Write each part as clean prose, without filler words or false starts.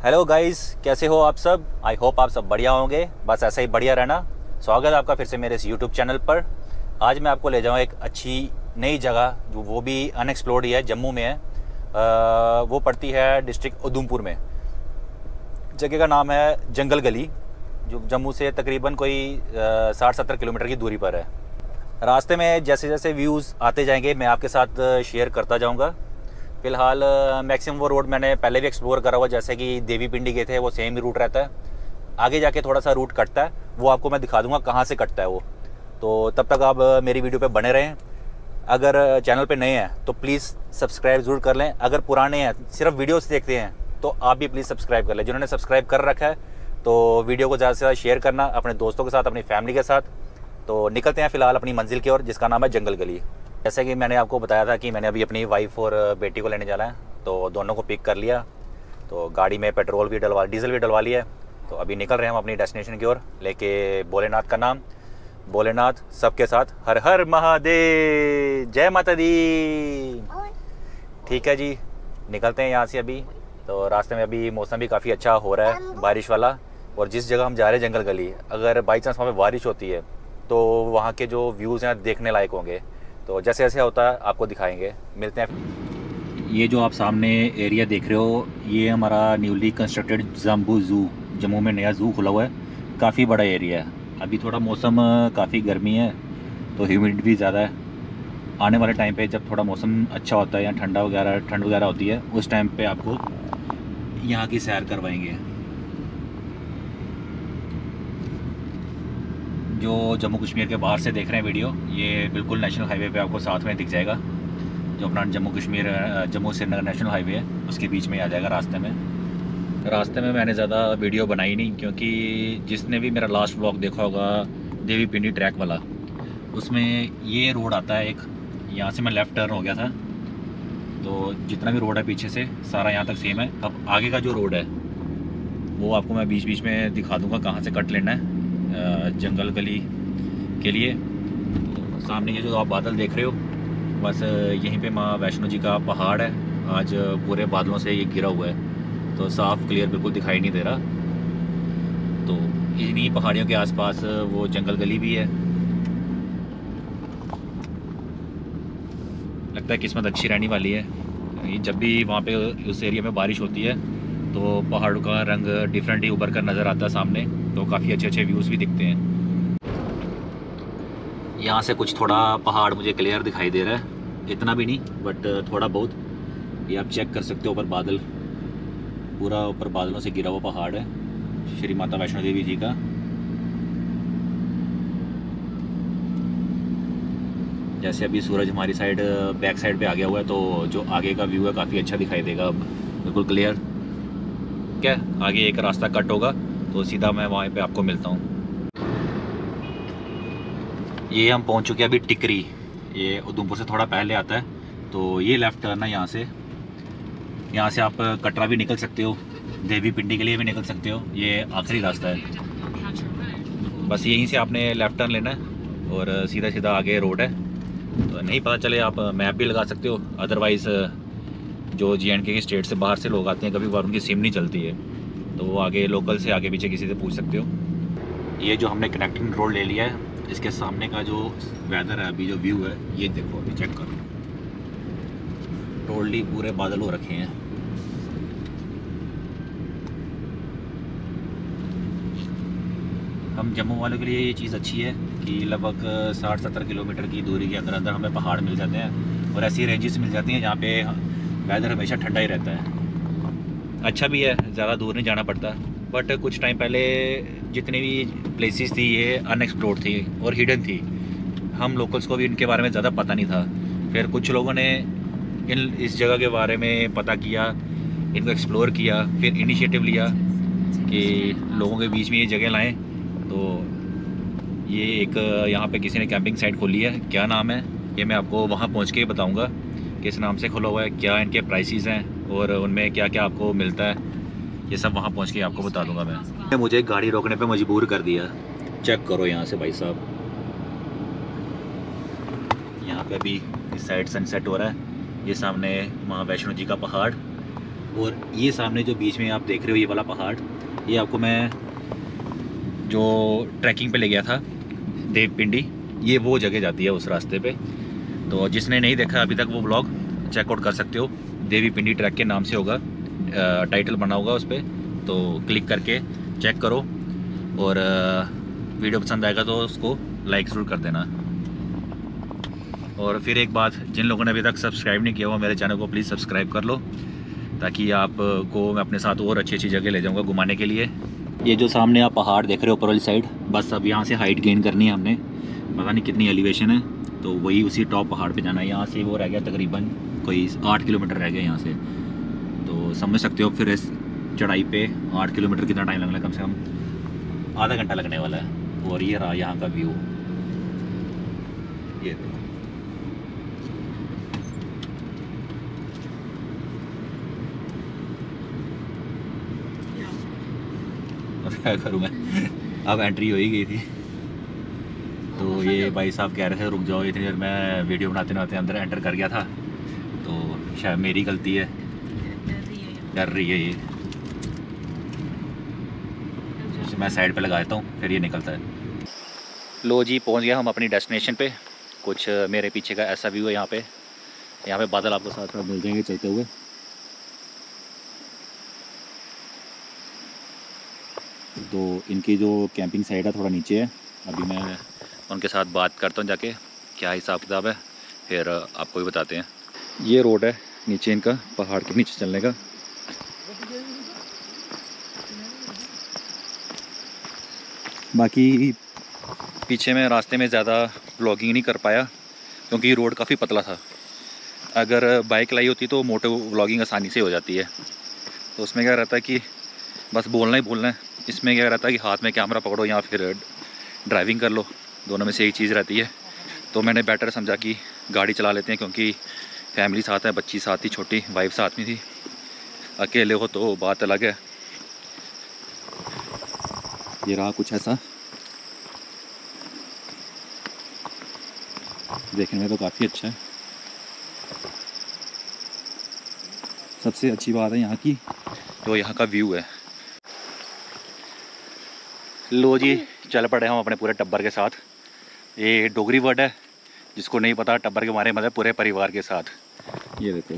Hello guys, कैसे हो आप सब। आई होप आप सब बढ़िया होंगे, बस ऐसा ही बढ़िया रहना। स्वागत है आपका फिर से मेरे इस यूट्यूब चैनल पर। आज मैं आपको ले जाऊँगा एक अच्छी नई जगह, जो वो भी अनएक्सप्लोर्ड ही है, जम्मू में है। वो पड़ती है डिस्ट्रिक्ट उधमपुर में। जगह का नाम है जंगल गली, जो जम्मू से तकरीबन कोई 60-70 किलोमीटर की दूरी पर है। रास्ते में जैसे जैसे व्यूज़ आते जाएंगे मैं आपके साथ शेयर करता जाऊँगा। फ़िलहाल मैक्सिमम वो रोड मैंने पहले भी एक्सप्लोर करा हुआ, जैसे कि देवी पिंडी गए थे, वो सेम ही रूट रहता है। आगे जाके थोड़ा सा रूट कटता है, वो आपको मैं दिखा दूंगा कहाँ से कटता है वो। तो तब तक आप मेरी वीडियो पे बने रहें। अगर चैनल पे नए हैं तो प्लीज़ सब्सक्राइब ज़रूर कर लें। अगर पुराने हैं, सिर्फ वीडियोस देखते हैं, तो आप भी प्लीज़ सब्सक्राइब कर लें। जिन्होंने सब्सक्राइब कर रखा है तो वीडियो को ज़्यादा से ज़्यादा शेयर करना अपने दोस्तों के साथ, अपनी फैमिली के साथ। तो निकलते हैं फ़िलहाल अपनी मंजिल की ओर, जिसका नाम है जंगल गली। जैसे कि मैंने आपको बताया था कि मैंने अभी अपनी वाइफ और बेटी को लेने जाना है, तो दोनों को पिक कर लिया। तो गाड़ी में पेट्रोल भी डलवा, डीजल भी डलवा लिया है। तो अभी निकल रहे हैं हम अपनी डेस्टिनेशन की ओर, लेके भोलेनाथ का नाम। भोलेनाथ सबके साथ हर हर महादेव, जय माता दी। ठीक है जी, निकलते हैं यहाँ से अभी। तो रास्ते में अभी मौसम भी काफ़ी अच्छा हो रहा है, बारिश वाला। और जिस जगह हम जा रहे हैं जंगल गली, अगर बाई चांस वहाँ पर बारिश होती है तो वहाँ के जो व्यूज़ हैं देखने लायक होंगे। तो जैसे जैसे होता है आपको दिखाएंगे। मिलते हैं। ये जो आप सामने एरिया देख रहे हो, ये हमारा newly constructed Jambu zoo, Jammu में नया ज़ू खुला हुआ है। काफ़ी बड़ा एरिया है। अभी थोड़ा मौसम काफ़ी गर्मी है, तो ह्यूमिडिटी भी ज़्यादा है। आने वाले टाइम पे जब थोड़ा मौसम अच्छा होता है या ठंड वगैरह होती है, उस टाइम पे आपको यहाँ की सैर करवाएंगे। जो जम्मू कश्मीर के बाहर से देख रहे हैं वीडियो, ये बिल्कुल नेशनल हाईवे पे आपको साथ में दिख जाएगा। जो अपना जम्मू श्रीनगर नेशनल हाईवे है, उसके बीच में आ जाएगा रास्ते में। मैंने ज़्यादा वीडियो बनाई नहीं, क्योंकि जिसने भी मेरा लास्ट व्लॉग देखा होगा देवी पिंडी ट्रैक वाला, उसमें ये रोड आता है एक, यहाँ से मैं लेफ़्ट टर्न हो गया था। तो जितना भी रोड है पीछे से सारा यहाँ तक सेम है। अब आगे का जो रोड है वो आपको मैं बीच बीच में दिखा दूँगा कहाँ से कट लेना है जंगल गली के लिए। तो सामने ये जो आप बादल देख रहे हो, बस यहीं पे माँ वैष्णो जी का पहाड़ है। आज पूरे बादलों से ये घिरा हुआ है, तो साफ़ क्लियर बिल्कुल दिखाई नहीं दे रहा। तो इन्हीं पहाड़ियों के आसपास वो जंगल गली भी है। लगता है किस्मत अच्छी रहने वाली है। जब भी वहाँ पे उस एरिया में बारिश होती है तो पहाड़ों का रंग डिफरेंट ही उभर कर नज़र आता है सामने। तो काफ़ी अच्छे अच्छे व्यूज़ भी दिखते हैं। यहाँ से कुछ थोड़ा पहाड़ मुझे क्लियर दिखाई दे रहा है, इतना भी नहीं बट थोड़ा बहुत। ये आप चेक कर सकते हो, ऊपर बादल, पूरा ऊपर बादलों से घिरा हुआ पहाड़ है श्री माता वैष्णो देवी जी का। जैसे अभी सूरज हमारी साइड बैक साइड पे आ गया हुआ है, तो जो आगे का व्यू है काफ़ी अच्छा दिखाई देगा अब, बिल्कुल क्लियर। क्या आगे एक रास्ता कट होगा तो सीधा मैं वहाँ पे आपको मिलता हूँ। ये हम पहुँच चुके हैं अभी टिकरी, ये उधमपुर से थोड़ा पहले आता है। तो ये लेफ़्ट टर्न है यहाँ से आप कटरा भी निकल सकते हो, देवी पिंडी के लिए भी निकल सकते हो। ये आखिरी रास्ता है, बस यहीं से आपने लेफ़्ट टर्न लेना है और सीधा सीधा आगे रोड है। तो नहीं पता चले आप मैप भी लगा सकते हो, अदरवाइज़ जो JNK के स्टेट से बाहर से लोग आते हैं, कभी बार उनकी सिम नहीं चलती है, तो वो आगे लोकल से आगे पीछे किसी से पूछ सकते हो। ये जो हमने कनेक्टिंग रोड ले लिया है, इसके सामने का जो वेदर है, अभी जो व्यू है ये देखो, अभी चेक करो। टोटली पूरे बादल हो रखे हैं। हम जम्मू वालों के लिए ये चीज़ अच्छी है कि लगभग 60-70 किलोमीटर की दूरी के अंदर अंदर हमें पहाड़ मिल जाते हैं, और ऐसी रेंजेस मिल जाती हैं जहाँ पे वेदर हमेशा ठंडा ही रहता है। अच्छा भी है, ज़्यादा दूर नहीं जाना पड़ता। बट कुछ टाइम पहले जितनी भी प्लेसेस थी ये अनएक्सप्लोर्ड थी और हिडन थी। हम लोकल्स को भी इनके बारे में ज़्यादा पता नहीं था। फिर कुछ लोगों ने इस जगह के बारे में पता किया, इनको एक्सप्लोर किया, फिर इनिशिएटिव लिया कि लोगों के बीच में ये जगह लाएं। तो ये एक यहाँ पे किसी ने कैंपिंग साइट खोली है, क्या नाम है ये मैं आपको वहाँ पहुँच के बताऊँगा किस नाम से खोला हुआ है, क्या इनके प्राइसेस हैं और उनमें क्या क्या आपको मिलता है। ये सब वहाँ पहुँच के आपको बता दूँगा मैं। मुझे गाड़ी रोकने पे मजबूर कर दिया। चेक करो यहाँ से भाई साहब, यहाँ पे अभी इस साइड सनसेट हो रहा है। ये सामने माँ वैष्णो जी का पहाड़, और ये सामने जो बीच में आप देख रहे हो ये वाला पहाड़, ये आपको मैं जो ट्रैकिंग पे ले गया था देवपिंडी, ये वो जगह जाती है उस रास्ते पे। तो जिसने नहीं देखा अभी तक वो व्लॉग चेकआउट कर सकते हो, देवी पिंडी ट्रैक के नाम से होगा, टाइटल बना होगा उस पर, तो क्लिक करके चेक करो। और वीडियो पसंद आएगा तो उसको लाइक ज़रूर कर देना। और फिर एक बात, जिन लोगों ने अभी तक सब्सक्राइब नहीं किया हुआ मेरे चैनल को प्लीज़ सब्सक्राइब कर लो, ताकि आपको मैं अपने साथ और अच्छी अच्छी जगह ले जाऊँगा घुमाने के लिए। ये जो सामने आप पहाड़ देख रहे हो ऊपर वाली साइड, बस अब यहाँ से हाइट गेन करनी है हमने, पता नहीं कितनी एलिवेशन है, तो वही उसी टॉप पहाड़ पे जाना है। यहाँ से वो रह गया तकरीबन कोई 8 किलोमीटर रह गया यहाँ से, तो समझ सकते हो फिर इस चढ़ाई पे 8 किलोमीटर कितना टाइम लगना है, कम से कम आधा घंटा लगने वाला है। और ये रहा यहाँ का व्यू, ये देखो। अब क्या करूँ मैं, अब एंट्री हो ही गई थी, तो ये भाई साहब कह रहे थे रुक जाओ, इतनी देर मैं वीडियो बनाते बनाते अंदर एंटर कर गया था, तो शायद मेरी गलती है, डर रही है ये। मैं साइड पे लगा देता हूँ फिर ये निकलता है। लो जी, पहुँच गया हम अपनी डेस्टिनेशन पे। कुछ मेरे पीछे का ऐसा व्यू है यहाँ पे बादल आपको साथ साथ मिल जाएंगे चलते हुए। तो इनकी जो कैंपिंग साइट है थोड़ा नीचे है, अभी मैं उनके साथ बात करता हूँ जाके क्या हिसाब किताब है, फिर आपको भी बताते हैं। ये रोड है नीचे इनका, पहाड़ के नीचे चलने का। बाकी पीछे में रास्ते में ज़्यादा व्लॉगिंग नहीं कर पाया क्योंकि रोड काफ़ी पतला था। अगर बाइक लाई होती तो मोटो व्लॉगिंग आसानी से हो जाती है, तो उसमें क्या रहता है कि बस बोलना ही बोलना है। इसमें क्या रहता है कि हाथ में कैमरा पकड़ो या फिर ड्राइविंग कर लो, दोनों में से एक चीज़ रहती है। तो मैंने बेटर समझा कि गाड़ी चला लेते हैं, क्योंकि फैमिली साथ है, बच्ची साथ थी, छोटी वाइफ साथ में थी। अकेले हो तो बात अलग है। ये रहा कुछ ऐसा, देखने में तो काफ़ी अच्छा है। सबसे अच्छी बात है यहाँ की जो यहाँ का व्यू है। लो जी, चल पड़े हम अपने पूरे टब्बर के साथ। ये डोगरी वर्ड है, जिसको नहीं पता टब्बर के बारे में, मतलब पूरे परिवार के साथ। ये देखो,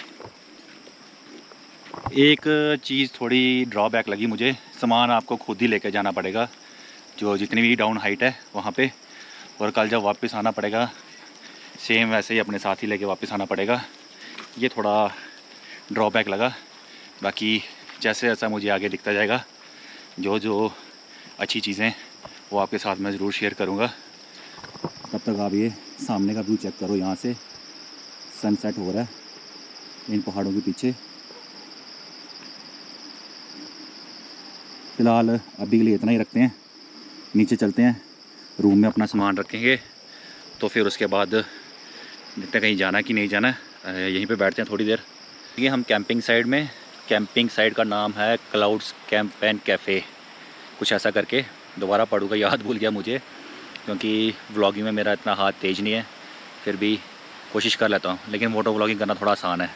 एक चीज़ थोड़ी ड्रॉबैक लगी मुझे, सामान आपको खुद ही लेके जाना पड़ेगा जो जितनी भी डाउन हाइट है वहाँ पे, और कल जब वापस आना पड़ेगा सेम वैसे ही अपने साथ ही लेके वापस आना पड़ेगा। ये थोड़ा ड्रॉबैक लगा। बाकी जैसे जैसा मुझे आगे दिखता जाएगा, जो जो अच्छी चीज़ें वो आपके साथ मैं ज़रूर शेयर करूँगा। तब तक आप ये सामने का व्यू चेक करो, यहाँ से सनसेट हो रहा है इन पहाड़ों के पीछे। फ़िलहाल अभी के लिए इतना ही रखते हैं, नीचे चलते हैं, रूम में अपना सामान रखेंगे, तो फिर उसके बाद देखते हैं कहीं जाना कि नहीं जाना। यहीं पे बैठते हैं थोड़ी देर। ये हम कैंपिंग साइड में, कैंपिंग साइड का नाम है क्लाउड्स कैंप एंड कैफ़े, कुछ ऐसा करके। दोबारा पढ़ूँगा, याद भूल गया मुझे, क्योंकि व्लॉगिंग में मेरा इतना हाथ तेज़ नहीं है, फिर भी कोशिश कर लेता हूँ। लेकिन मोटो व्लॉगिंग करना थोड़ा आसान है।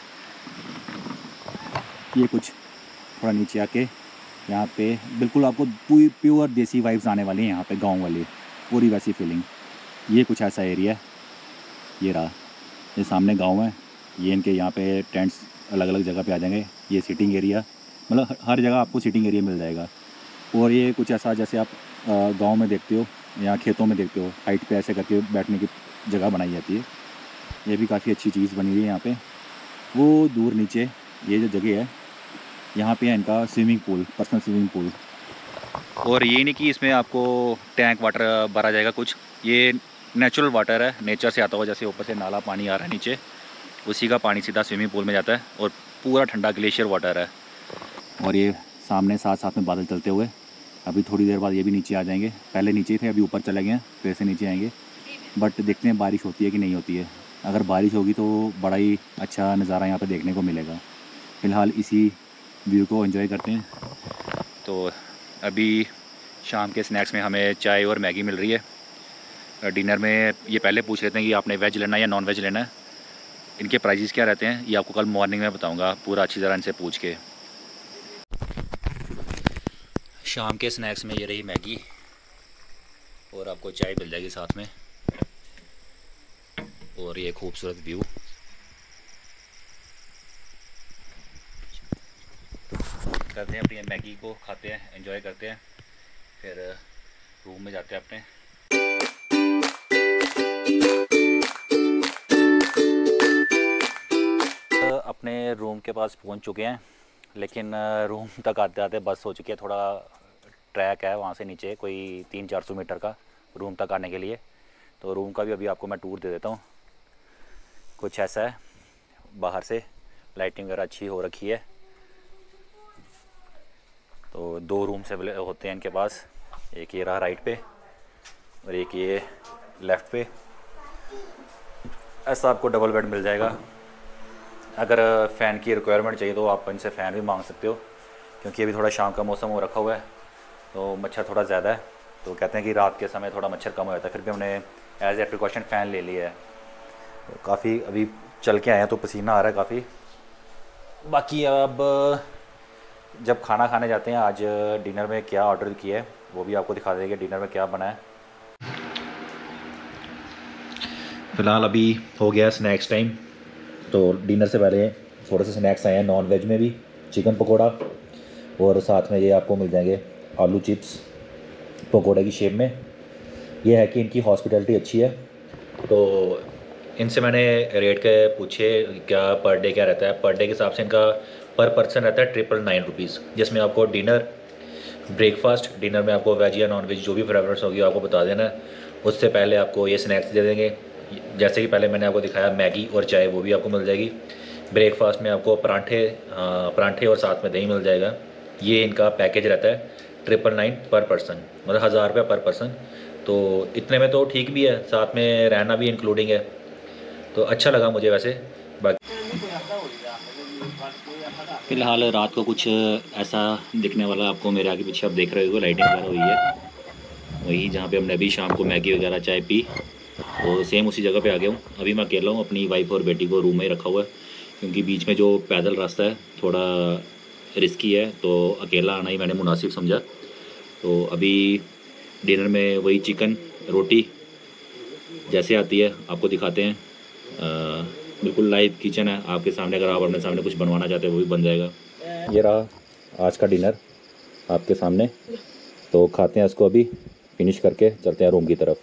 ये कुछ थोड़ा नीचे आके यहाँ पे बिल्कुल आपको प्योर देसी वाइब्स आने वाली हैं, यहाँ पे गांव वाली पूरी वैसी फीलिंग। ये कुछ ऐसा एरिया है, ये रहा, ये सामने गांव है। ये इनके यहाँ पे टेंट्स अलग अलग जगह पे आ जाएंगे। ये सिटिंग एरिया, मतलब हर जगह आपको सिटिंग एरिया मिल जाएगा। और ये कुछ ऐसा जैसे आप गांव में देखते हो या खेतों में देखते हो, हाइट पे ऐसे करके बैठने की जगह बनाई जाती है। ये भी काफ़ी अच्छी चीज़ बनी हुई है यहाँ पे। वो दूर नीचे ये जो जगह है, यहाँ पे है इनका swimming pool, personal swimming pool. और ये नहीं कि इसमें आपको टैंक वाटर भरा जाएगा कुछ, ये नेचुरल वाटर है, नेचर से आता हुआ। जैसे ऊपर से नाला पानी आ रहा है नीचे, उसी का पानी सीधा स्विमिंग पूल में जाता है, और पूरा ठंडा ग्लेशियर वाटर है। और ये सामने साथ साथ में बादल चलते हुए, अभी थोड़ी देर बाद ये भी नीचे आ जाएंगे। पहले नीचे ही थे, अभी ऊपर चले गए हैं, फिर से नीचे आएंगे। बट देखते हैं बारिश होती है कि नहीं होती है। अगर बारिश होगी तो बड़ा ही अच्छा नज़ारा यहाँ पे देखने को मिलेगा। फ़िलहाल इसी व्यू को एंजॉय करते हैं। तो अभी शाम के स्नैक्स में हमें चाय और मैगी मिल रही है। डिनर में ये पहले पूछ लेते हैं कि आपने वेज लेना है या नॉन वेज लेना है। इनके प्राइजेस क्या रहते हैं ये आपको कल मॉर्निंग में बताऊंगा पूरा अच्छी तरह इनसे पूछ के। शाम के स्नैक्स में ये रही मैगी और आपको चाय मिल जाएगी साथ में, और ये खूबसूरत व्यू। करते हैं अपनी मैगी को, खाते हैं, एंजॉय करते हैं, फिर रूम में जाते हैं अपने। अपने रूम के पास पहुंच चुके हैं, लेकिन रूम तक आते आते बस हो चुकी है। थोड़ा ट्रैक है वहाँ से नीचे कोई 300-400 मीटर का रूम तक आने के लिए। तो रूम का भी अभी आपको मैं टूर दे देता हूँ। कुछ ऐसा है, बाहर से लाइटिंग वगैरह अच्छी हो रखी है। तो 2 रूम्स होते हैं इनके पास, एक ये रहा राइट पे और एक ये लेफ़्ट पे। ऐसा आपको डबल बेड मिल जाएगा। अगर फ़ैन की रिक्वायरमेंट चाहिए तो आप इनसे फ़ैन भी मांग सकते हो, क्योंकि अभी थोड़ा शाम का मौसम हो रखा हुआ है तो मच्छर थोड़ा ज़्यादा है। तो कहते हैं कि रात के समय थोड़ा मच्छर कम हो जाता है, फिर भी हमने एज ए प्रिकॉशन फ़ैन ले लिया है। तो काफ़ी अभी चल के आए हैं तो पसीना आ रहा है काफ़ी। बाकी अब जब खाना खाने जाते हैं, आज डिनर में क्या ऑर्डर किया है वो भी आपको दिखा देंगे डिनर में क्या बना है। फ़िलहाल अभी हो गया स्नैक्स टाइम, तो डिनर से पहले थोड़े से स्नैक्स आए हैं। नॉन वेज में भी चिकन पकोड़ा और साथ में ये आपको मिल जाएंगे आलू चिप्स पकोड़े की शेप में। ये है कि इनकी हॉस्पिटैलिटी अच्छी है। तो इनसे मैंने रेट के पूछे क्या पर डे क्या रहता है। पर डे के हिसाब से इनका पर पर्सन रहता है 999 रुपीज़, जिसमें आपको डिनर, ब्रेकफास्ट, डिनर में आपको वेज या नॉन वेज जो भी प्रेफरेंस होगी आपको बता देना है। उससे पहले आपको ये स्नैक्स दे देंगे, जैसे कि पहले मैंने आपको दिखाया मैगी और चाय, वो भी आपको मिल जाएगी। ब्रेकफास्ट में आपको परांठे और साथ में दही मिल जाएगा। ये इनका पैकेज रहता है 999 पर पर्सन, मतलब 1000 रुपये पर पर्सन। तो इतने में तो ठीक भी है, साथ में रहना भी इंक्लूडिंग है, तो अच्छा लगा मुझे वैसे। बाकी फ़िलहाल रात को कुछ ऐसा दिखने वाला आपको मेरे आगे पीछे आप देख रहे हो, लाइटिंग वगैरह हुई है वही जहाँ पे हमने अभी शाम को मैगी वगैरह चाय पी, तो सेम उसी जगह पे आ गया हूँ। अभी मैं अकेला हूँ, अपनी वाइफ और बेटी को रूम में ही रखा हुआ है, क्योंकि बीच में जो पैदल रास्ता है थोड़ा रिस्की है, तो अकेला आना ही मैंने मुनासिब समझा। तो अभी डिनर में वही चिकन रोटी जैसे आती है आपको दिखाते हैं। बिल्कुल लाइव किचन है आपके सामने, अगर आप अपने सामने कुछ बनवाना चाहते हो वो भी बन जाएगा। ये रहा आज का डिनर आपके सामने, तो खाते हैं इसको, अभी फिनिश करके चलते हैं रूम की तरफ।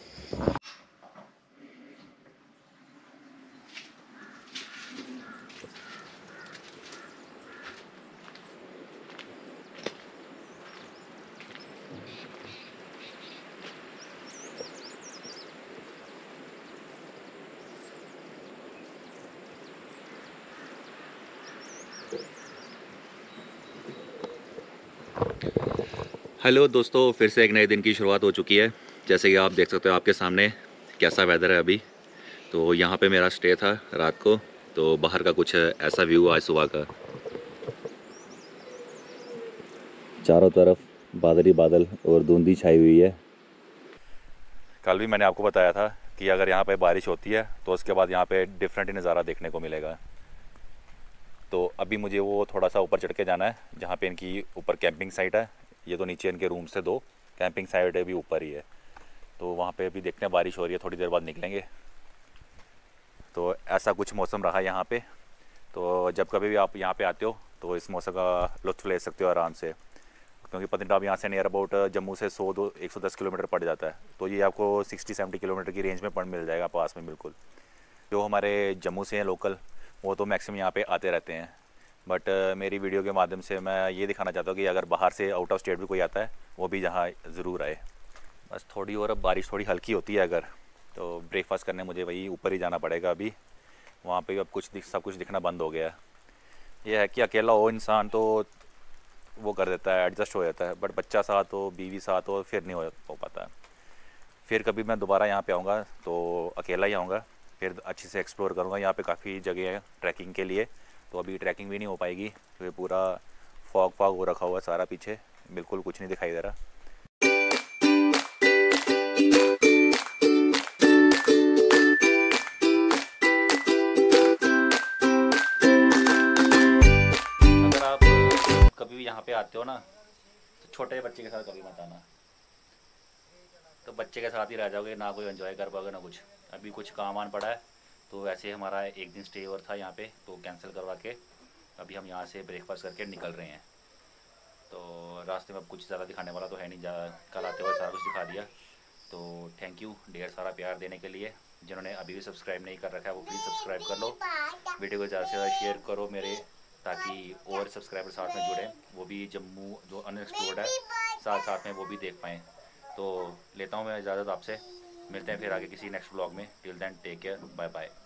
हेलो दोस्तों, फिर से एक नए दिन की शुरुआत हो चुकी है। जैसे कि आप देख सकते हो आपके सामने कैसा वेदर है अभी। तो यहाँ पे मेरा स्टे था रात को, तो बाहर का कुछ ऐसा व्यू आज सुबह का। चारों तरफ बादल ही बादल और धुंधी छाई हुई है। कल भी मैंने आपको बताया था कि अगर यहाँ पे बारिश होती है तो उसके बाद यहाँ पे डिफरेंट ही नज़ारा देखने को मिलेगा। तो अभी मुझे वो थोड़ा सा ऊपर चढ़ के जाना है, जहाँ पे इनकी ऊपर कैंपिंग साइट है। ये तो नीचे इनके रूम से 2, कैंपिंग साइट भी ऊपर ही है। तो वहाँ पे अभी देखते हैं, बारिश हो रही है, थोड़ी देर बाद निकलेंगे। तो ऐसा कुछ मौसम रहा यहाँ पे। तो जब कभी भी आप यहाँ पे आते हो तो इस मौसम का लुत्फ़ ले सकते हो आराम से, क्योंकि पत्नीटॉप यहाँ से नियर अबाउट जम्मू से 110 किलोमीटर पड़ जाता है। तो ये आपको 60-70 किलोमीटर की रेंज में मिल जाएगा पास में बिल्कुल। जो हमारे जम्मू से हैं लोकल, वो तो मैक्सिमम यहाँ पे आते रहते हैं। बट मेरी वीडियो के माध्यम से मैं ये दिखाना चाहता हूँ कि अगर बाहर से आउट ऑफ स्टेट भी कोई आता है वो भी यहाँ ज़रूर आए। बस थोड़ी और अब बारिश थोड़ी हल्की होती है अगर, तो ब्रेकफास्ट करने मुझे वही ऊपर ही जाना पड़ेगा अभी। वहाँ पे अब सब कुछ दिखना बंद हो गया है। यह है कि अकेला हो इंसान तो वो कर देता है, एडजस्ट हो जाता है, बट बच्चा साथ हो, बीवी साथ हो, फिर नहीं हो पाता है। फिर कभी मैं दोबारा यहाँ पे आऊँगा तो अकेला ही आऊँगा, फिर अच्छे से एक्सप्लोर करूँगा। यहाँ पे काफ़ी जगह है ट्रैकिंग के लिए, तो अभी ट्रैकिंग भी नहीं हो पाएगी क्योंकि पूरा फॉग हो रखा हुआ है सारा, पीछे बिल्कुल कुछ नहीं दिखाई दे रहा। आते हो ना तो छोटे बच्चे के साथ कभी मत आना, तो बच्चे के साथ ही रह जाओगे, ना कोई एंजॉय कर पाओगे ना कुछ। अभी कुछ काम आन पड़ा है, तो वैसे हमारा एक दिन स्टे और था यहाँ पे, तो कैंसिल करवा के अभी हम यहाँ से ब्रेकफास्ट करके निकल रहे हैं। तो रास्ते में अब कुछ ज़्यादा दिखाने वाला तो है नहीं, कल आते हुए सारा कुछ दिखा दिया। तो थैंक यू ढेर सारा प्यार देने के लिए। जिन्होंने अभी भी सब्सक्राइब नहीं कर रखा है वो प्लीज़ सब्सक्राइब कर लो, वीडियो को ज़्यादा से ज़्यादा शेयर करो मेरे, ताकि और सब्सक्राइबर साथ में जुड़ें, वो भी जम्मू जो अनएक्सप्लोर्ड है साथ साथ में वो भी देख पाएँ। तो लेता हूँ मैं इजाज़त आपसे, मिलते हैं फिर आगे किसी नेक्स्ट व्लॉग में। Till then take care, bye bye.